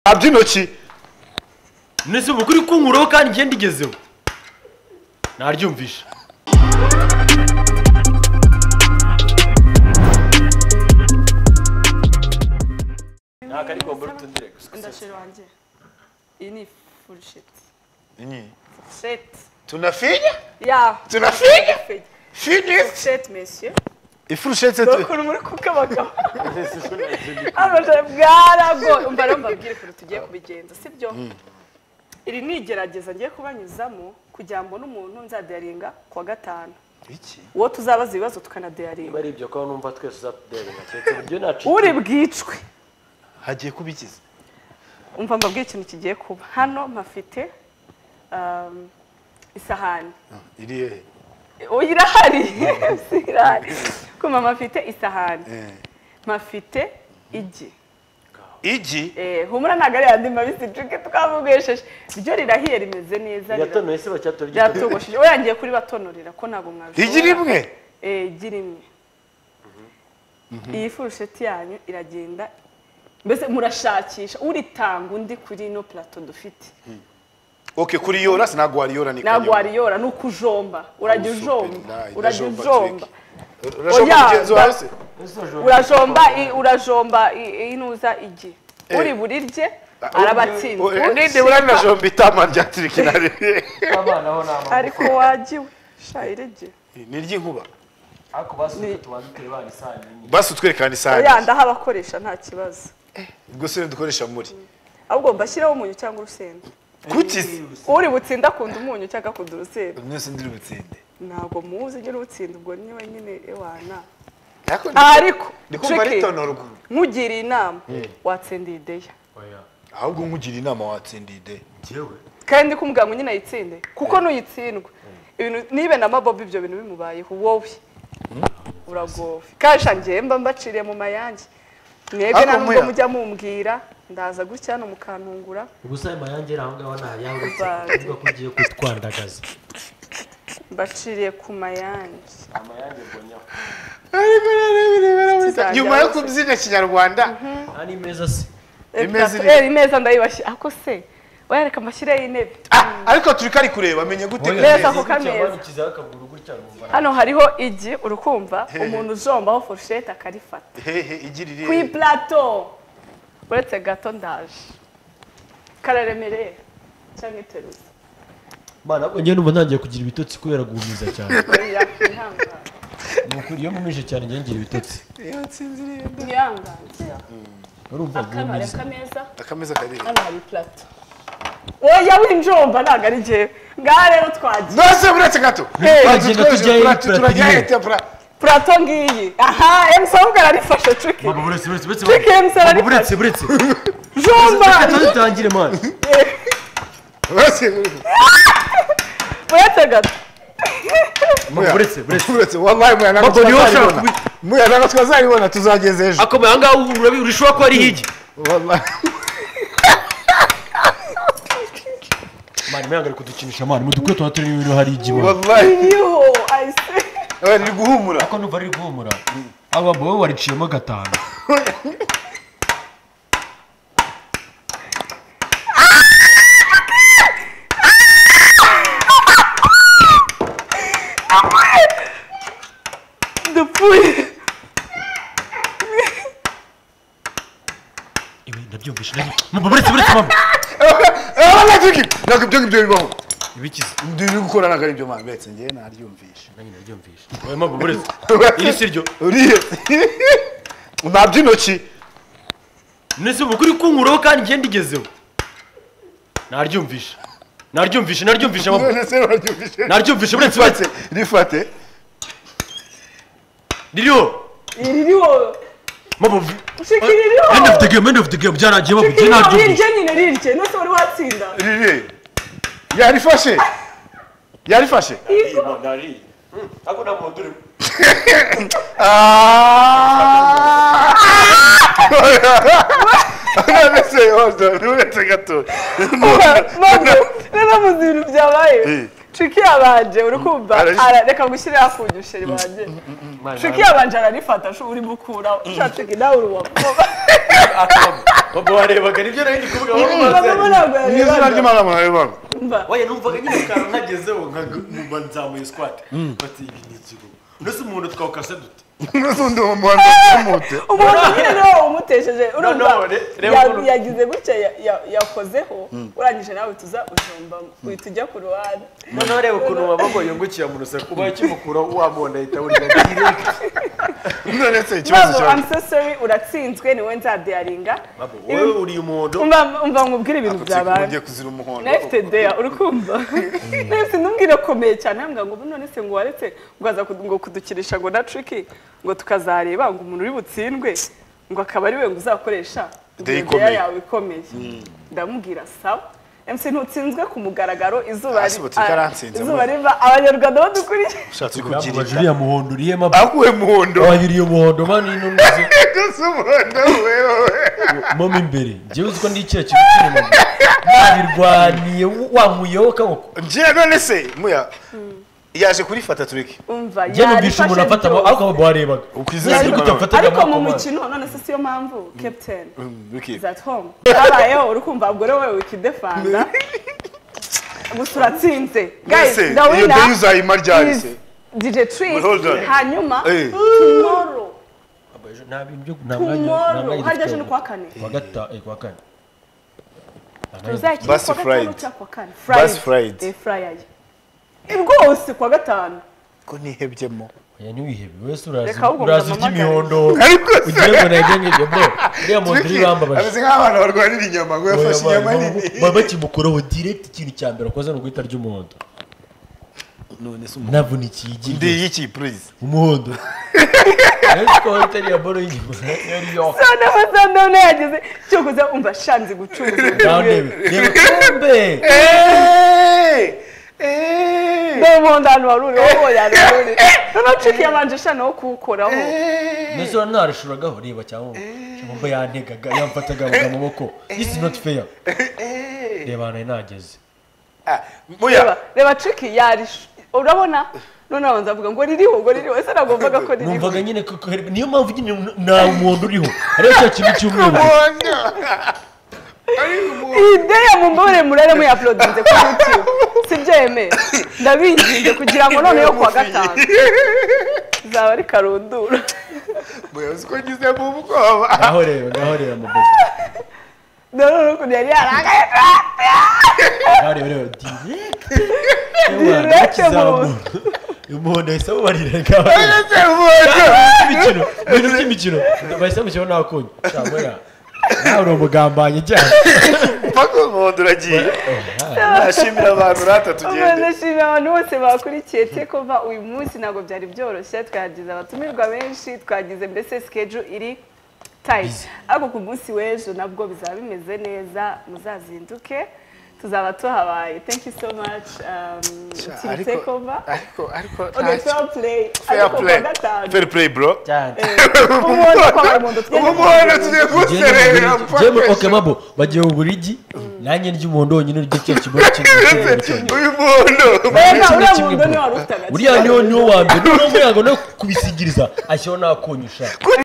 abyinoki nese ubukuri kunkuraho kandi ngende igezeho naryumvisha nakari ko mburu tundire ndashira wanje ini fullshit fourchette tunafinya ya tunafinya finish fourchette monsieur ifurushetse dokuru muri kukabaka abaje bwarago umva mbabwire ko tugiye kubigenza sibyo iri nigerageza ngiye kubanyuzamo kugira ngo n'umuntu nzadaringa kwa gatanu iki wo tuzabaza ibibazo tukanadaringa bari ibyo ko numva twese uzadaringa cyetse buryo naci uri bwicwe hagiye kubikiza umva mbabwire ikintu kigiye kuba hano mpafite isahani iriye irahari irahari ko mama afite isahani mpafite igi humura nagari yandi mabisi cuke twavugwesheje byo rirahiye rimeze neza yatonoye se bacyatora ryatogoshije oya ngiye kuri batonorera ko nabo mwaje igi rimwe igi rimwe iyi furusheti yanyu iragenda mbese murashakisha uritanga undi kuri no plateau dufite okay kuri yora sinago wariyora ni nago wariyora nukujomba urajya ujomba urajomba inuza igi uri burirye arabatsinze ninde burana jomba itama rya trikinare abana ho nama ariko wagiwe shayirege nirye nkuba ako basuke tubandike bana isani basu twerekana isani oya ndaha abakoresha nta kibazo ubwo se dukoresha muri ahubwo mbashyiraho umunyu cyangwa urusenda kutisi uri butsinda akunda umunyu cyangwa akunda urusenda mwese ndiri butsinde ntabwo muzi ugira ubutsinda ubwo niwe nyine ewana ariko ndikumva ritonorwa nkugiriye inama watsindiye ideya ahubwo nkugiriye inama watsindiye ideya jewe kandi kumbwira ngo nyine ayitsinde kuko nuyitsindwa ibintu nibe na mabobi ibyo bintu bimubayeho wowe uragowe kasha ngemba mbaciriye mu mayange mwebwe ntabwo mujya mumbwira ndaza gutya no mukantungura gusa mayange aho ngaho nta yange uvuga ko ugiye kutwandagaza mbaciriye ku mayange bonyaho nyuma yo kubyina kinyarwanda ani meza se imeza ndayibashye ako se oyareka mbashyireho intebe ariko turi kari kureba menye gute neza ako kameza hano hariho igi urukumva umuntu ujombaho fourchette akarifata igirire kwi plateau uretse gato ndaje kararemereye cyangwa iteruza bana njye numva ntangiye kugira ibitotsi kubera guhumiza cyane nuko iyo mumije cyane njye ngira ibitotsi yatsinziriye nyanganze urumva guhumiza akameza kari hano hari plateau oya winjomba ntago ari jewe ngaha rero twagiye nose buretse gato plateau ngiyi aha emusabwa ararifashe tricky tricky emusabwa buretse jomba tutangire man buretse gato buretse wallahi muya nanga twazayibona tuzageze ejo akomeye anga urishwa ko ari higi wallahi mani muyangare kudukinisha mani mudukwe tuhaturi ibintu hari igibo wallahi yo I say ari guhumura ako numva ari guhumura aba bo wariciyemo gatanu dupfuye ibi ndabyumvisha buretse mama ntabwo ibyo ngibyo bibaho ibikize ndiri gukora ntabwo ari ibyo mama mbetse njyewe naryumvisha nanjye naryumvisha oya mama buretse iri siryo uriye nabyinoki nese ubukuri kunkuraho kandi ngende igezeho naryumvisha mama naryumvisha buretse rifate ririho mama ushikiririho end of the game byaragiye babu je naryumvisha nyine ririke nose wari watsinda ririye yarifashe nari ako na moduri nese uretse gato neza mu bintu byabaye Tricky yabanje urukumva reka gushyira akunyushe ribanje Tricky yabanje ararifata uri mukura ushatse nawe uruwa Baba warebaga nibyo nari kuvuga Baba ntabwo yarebaga. N'izina ry'Imana mwarebaga. Oya numvaga nyine ukara ntagezeho nka nzamuye squat bati ibi ni ikigo nose umuntu twawukase dute N'undi umuhanda umute. Umuntu nyine no umutesheje urumva yagize gutya yakozeho urangije nawe tuza ujomba uhita ku ruhande. None ureba ukuntu wababo yungukiye mu rusa kuba kimukura wabona ahita burya direct. None se ikibazo cyawe. I'm so sorry uratsinzwe niwe nzadiaringa. Wowe uri umuhondo. Umva nkubwire ibintu byabaye. Ugiye kuzira umuhondo. Next day urukumva. Nese ntumbwire komeye cyane ambwa ngo none se ngo waretse ngo ngo kudukirisha ngo na tricky ngo tukazareba ngo umuntu uri butsindwe ngo akaba ari we ngo uzakoresha idea yawe ikomeye. Ndamubwira sawa. MC ntutsinzwe ku mugaragaro izuba riva abanyarwanda badukuriye. Ushatse kugira Julia muhondo uriye maba. Akuwe muhondo. Wahiriye muhondo mani nunze. Muhondo wewe. Mama imbere. Je uziko ndi ikira kintu mama. Nabirwaniye wankuyeho kaboko. Je none se muya. Yaje kurifata turiki. Umva je numvisha umuntu afata ariko barebaga. Ariko mu mukino none se siyo mpamvu captain. Is at home. Abayeho urukumva ubwo rero wewe ukidefanda. Gusuratsinze. Guys, the winner is DJ Tree. Hanyuma tomorrow. Tomorrow. Harya je kwa kane. Kwa kane. Bus Friday. Friday. Rwose kwa gatanu ko nihebyemo ya niwihebe wese urazi by'imihondo ugiye ngo nagengeje bro uriya mondri bambabaje abize nk'abana barwanira inyama ngo yafashe inyama nini baba kimukuraho direct ikintu cya mbere akoze no guhita ry'umuhondo none se navunikiye igi ndi iki please umuhondo ariko utari ya boro y'inyuma yari yo sana none yagize cyo kuza umva shanze gucuruza ndebe Ndomo ndano waruri wowe yaruri. Nono tricky yabanje shana wo kukoraho. Neso narishuragaho riba cyangwa cyangwa yantegaga yamfataga mu maboko. This is not fair. Reba nageze. Muya. Reba tricky yari urabona none abanza avuga ngo ririho ese nagombaga ko ririho. Numvaga nyine ko niyo mpamvu nyine na umuntu uriho. Ariko cyo kintu cy'umweru. Idea mumbore murare mu uploadinze ku YouTube. Sibyeme. Ndabinginze kugira ngo none yo kwa gatanu. Zaba ari karundura. Boya uko ngize mu bwoba. Ngahorera mu boko. None ko yari yaragaye. Ngahorera direct. Umuhondo ese ubarira ngaho. Ibintu by'imikino. Bahise mu cyona akonye. Cyangwa nawe umugambanye cyane pako nkonduragiye nashimira abantu rata tugende nashimira abantu bose bakurikiye tekova uyu munsi nago byari byoroshye twagize abatumirwa benshi twagize mbese schedule iri tight ariko ku munsi w'ejo nabwo bizaba bimeze neza muzazinduke tuzaba tuhabaye thank you so much tekova ariko fair play bro umuhondo tugiye guserera okay mabo bagiye uburigi nanjye ry'umuhondo wonyine ryo kibo kintu uyu muhondo uriya niwo wa mbere no muyago no kubisigiriza ashyiraho nakonyusha